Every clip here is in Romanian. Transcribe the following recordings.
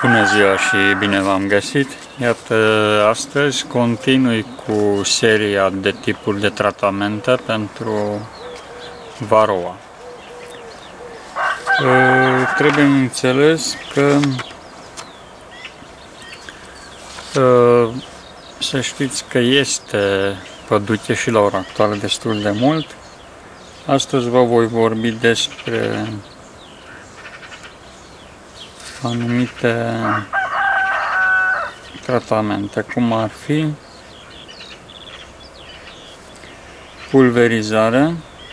Bună ziua și bine v-am găsit! Iată, astăzi continui cu seria de tipuri de tratamente pentru varoa. Trebuie înțeles că să știți că este păduche și la ora actuală destul de mult. Astăzi vă voi vorbi despre anumite tratamente, cum ar fi pulverizare,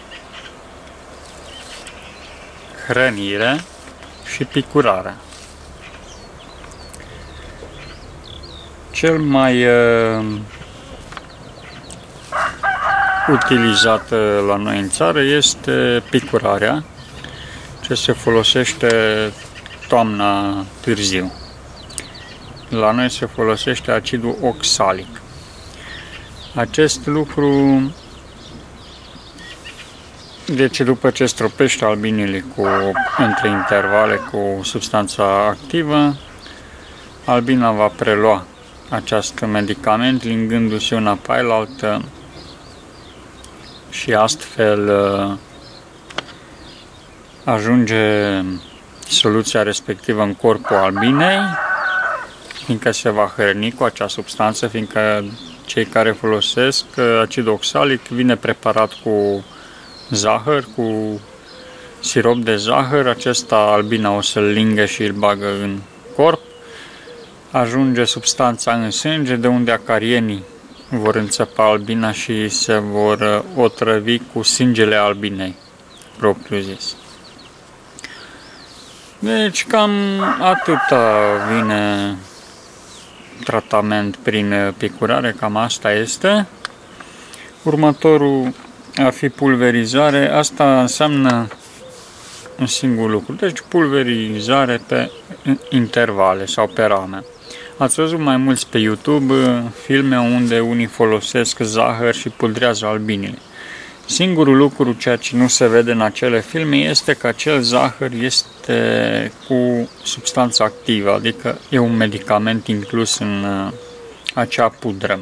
hrănire și picurare. Cel mai utilizat la noi în țară este picurarea, ce se folosește toamna târziu. La noi se folosește acidul oxalic. Acest lucru, deci după ce stropește albinele între intervale cu substanța activă, albina va prelua acest medicament, lingându-se una pe altă și astfel ajunge soluția respectivă în corpul albinei, fiindcă se va hrăni cu acea substanță, fiindcă cei care folosesc acid oxalic vine preparat cu zahăr, cu sirop de zahăr, acesta albina o să-l lingă și îl bagă în corp, ajunge substanța în sânge, de unde acarienii vor înțăpa albina și se vor otrăvi cu sângele albinei, propriu zis. Deci cam atâta vine tratament prin picurare, cam asta este. Următorul ar fi pulverizare, asta înseamnă un singur lucru, deci pulverizare pe intervale sau pe rame. Ați văzut mai mulți pe YouTube filme unde unii folosesc zahăr și pudrează albinele. Singurul lucru, ceea ce nu se vede în acele filme, este că acel zahăr este cu substanță activă, adică e un medicament inclus în acea pudră.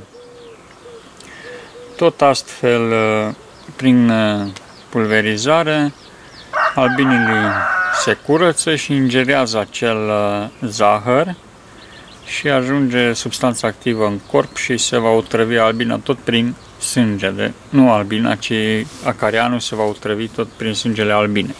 Tot astfel, prin pulverizare, albinele se curăță și ingerează acel zahăr și ajunge substanța activă în corp și se va otrăvi albina tot prin sânge, nu albina, ci acarianul se va otrăvi tot prin sângele albinei.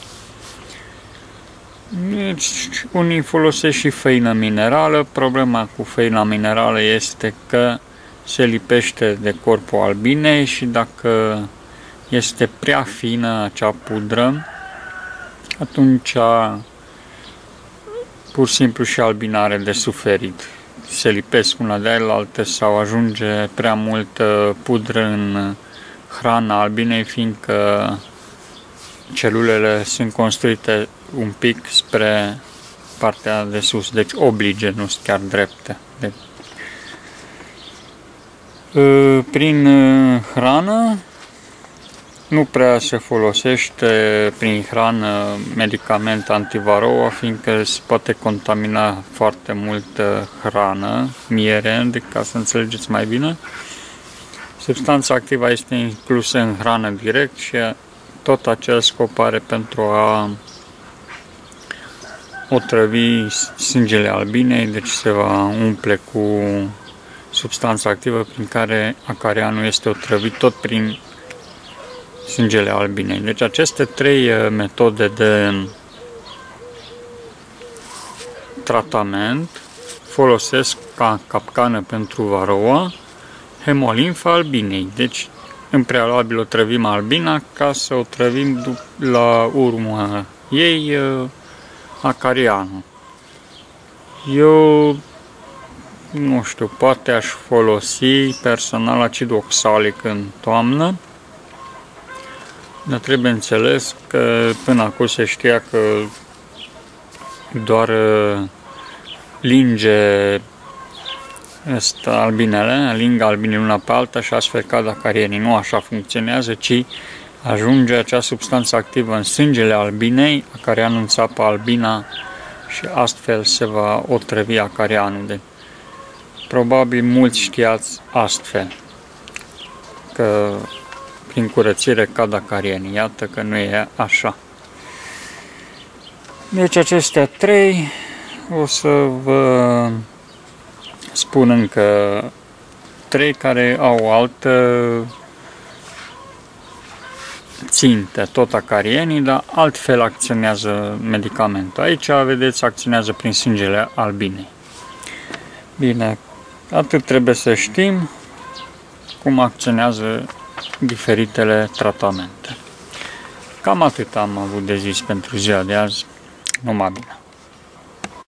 Deci, unii folosesc și făină minerală. Problema cu făina minerală este că se lipește de corpul albinei și dacă este prea fină acea pudră, atunci pur și simplu și albina are de suferit. Se lipesc una de alaltă sau ajunge prea multă pudră în hrana albinei, fiindcă celulele sunt construite un pic spre partea de sus, deci oblige, nu sunt chiar drepte. Prin hrană nu prea se folosește prin hrană medicament antivaroa, fiindcă se poate contamina foarte multă hrană, miere, ca să înțelegeți mai bine. Substanța activă este inclusă în hrană direct și tot acel scop are pentru a otrăvi sângele albinei, deci se va umple cu substanța activă prin care acarianul este otrăvit tot prin sângele albinei. Deci aceste trei metode de tratament folosesc ca capcană pentru varoa hemolimfa albinei. Deci în prealabil otrăvim albina ca să otrăvim la urmă ei acarianul. Eu nu știu, poate aș folosi personal acid oxalic în toamnă, dar trebuie înțeles că până acum se știa că doar linge albinele, lingă albinele una pe alta și astfel cad acarienii. Nu așa funcționează, ci ajunge acea substanță activă în sângele albinei, acarianul înțapă albina și astfel se va otrăvi acarianul. Probabil mulți știați astfel că prin curățire cad acarienii. Iată că nu e așa. Deci acestea 3 o să vă spun încă 3 care au o altă țintă, tot acarienii, dar altfel acționează medicamentul. Aici, vedeți, acționează prin sângele albinei. Bine, atât trebuie să știm cum acționează diferitele tratamente. Cam atât am avut de zis pentru ziua de azi. Numai bine!